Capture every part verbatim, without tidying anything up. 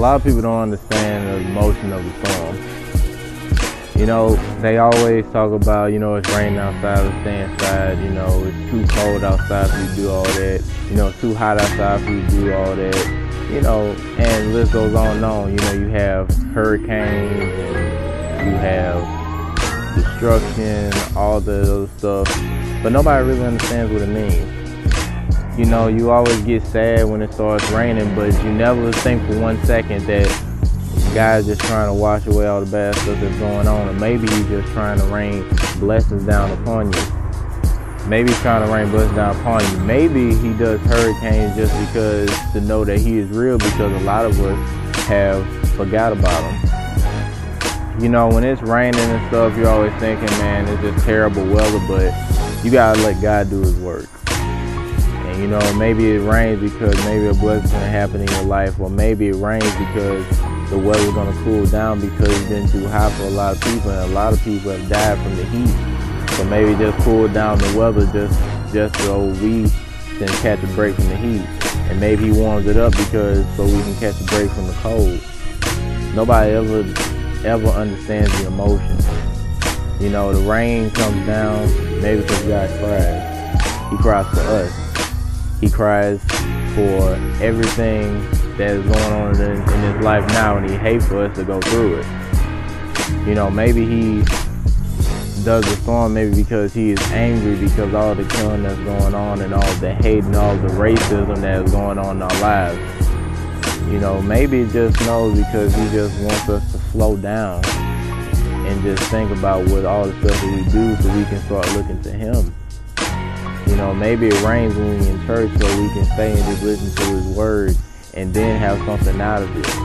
lot of people don't understand the emotion of the storm. You know, they always talk about, you know, it's raining outside, let's stay inside, you know, it's too cold outside for you to do all that, you know, it's too hot outside for you to do all that, you know, and the list goes on and on. You know, you have hurricanes, and you have destruction, all the other stuff, but nobody really understands what it means. You know, you always get sad when it starts raining, but you never think for one second that God's just trying to wash away all the bad stuff that's going on, or maybe he's just trying to rain blessings down upon you. Maybe he's trying to rain blessings down upon you. Maybe he does hurricanes just because to know that he is real, because a lot of us have forgot about him. You know, when it's raining and stuff, you're always thinking, man, it's just terrible weather, but you gotta let God do his work. And you know, maybe it rains because maybe a blessing's gonna happen in your life, or maybe it rains because the weather's gonna cool down because it's been too hot for a lot of people, and a lot of people have died from the heat. So maybe just cool down the weather just just so we can catch a break from the heat. And maybe he warms it up because so we can catch a break from the cold. Nobody ever ever understands the emotion. You know, the rain comes down maybe because God cries. He cries for us. He cries for everything that is going on in, in his life now, and he hates for us to go through it. You know, maybe he does the storm maybe because he is angry because all the killing that's going on and all the hate and all the racism that is going on in our lives. You know, maybe he just knows because he just wants us to slow down and just think about what all the stuff that we do so we can start looking to him. You know, maybe it rains when we're in church so we can stay and just listen to his word and then have something out of it.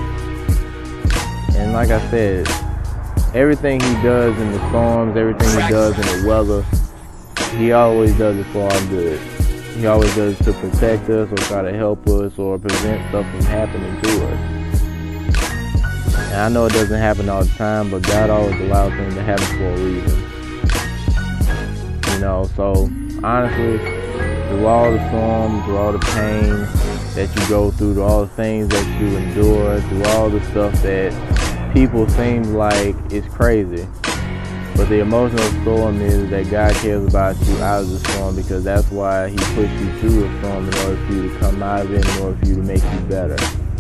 And like I said, everything he does in the storms, everything he does in the weather, he always does it for our good. He always does it to protect us or try to help us or prevent stuff from happening to us. And I know it doesn't happen all the time, but God always allows things to happen for a reason. You know, so honestly, through all the storms, through all the pain that you go through, through all the things that you endure, through all the stuff that people seem like it's crazy, but the emotional storm is that God cares about you out of the storm, because that's why he pushed you through a storm, in order for you to come out of it, in order for you to make you better.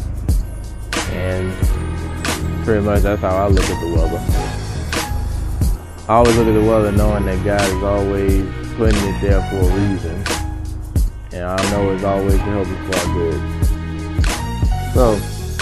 And pretty much that's how I look at the weather. I always look at the weather knowing that God is always putting it there for a reason. And I know it's always to help us for our good. So,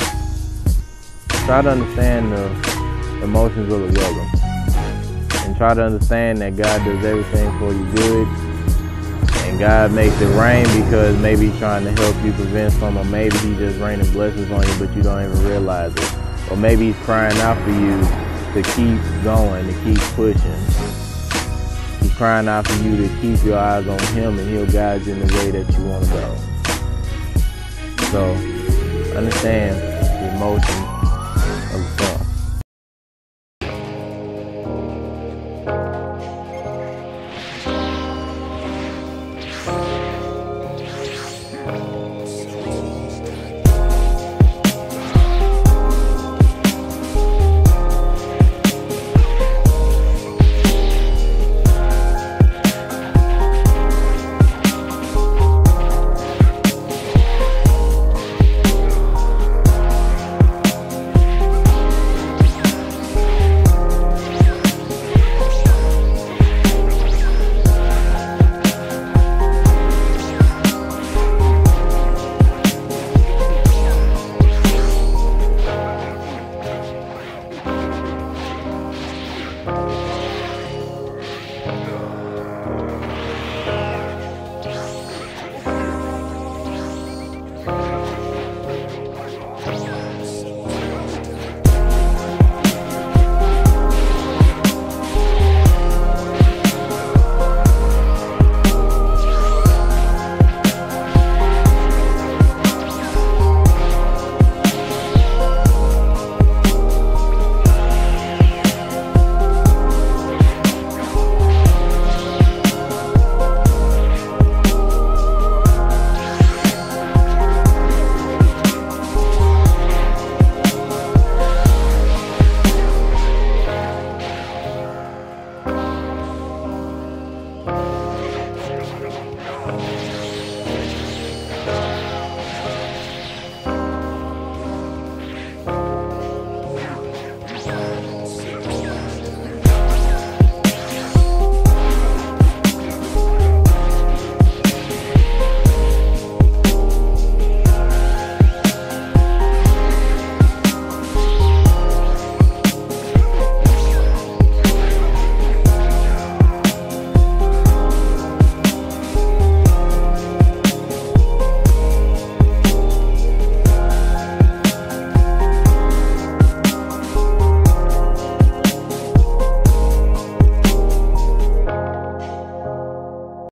try to understand the emotions of the weather. And try to understand that God does everything for you good. And God makes it rain because maybe he's trying to help you prevent some, or maybe he's just raining blessings on you but you don't even realize it. Or maybe he's crying out for you to keep going, to keep pushing. He's crying out for you to keep your eyes on him, and he'll guide you in the way that you want to go. So, understand the emotions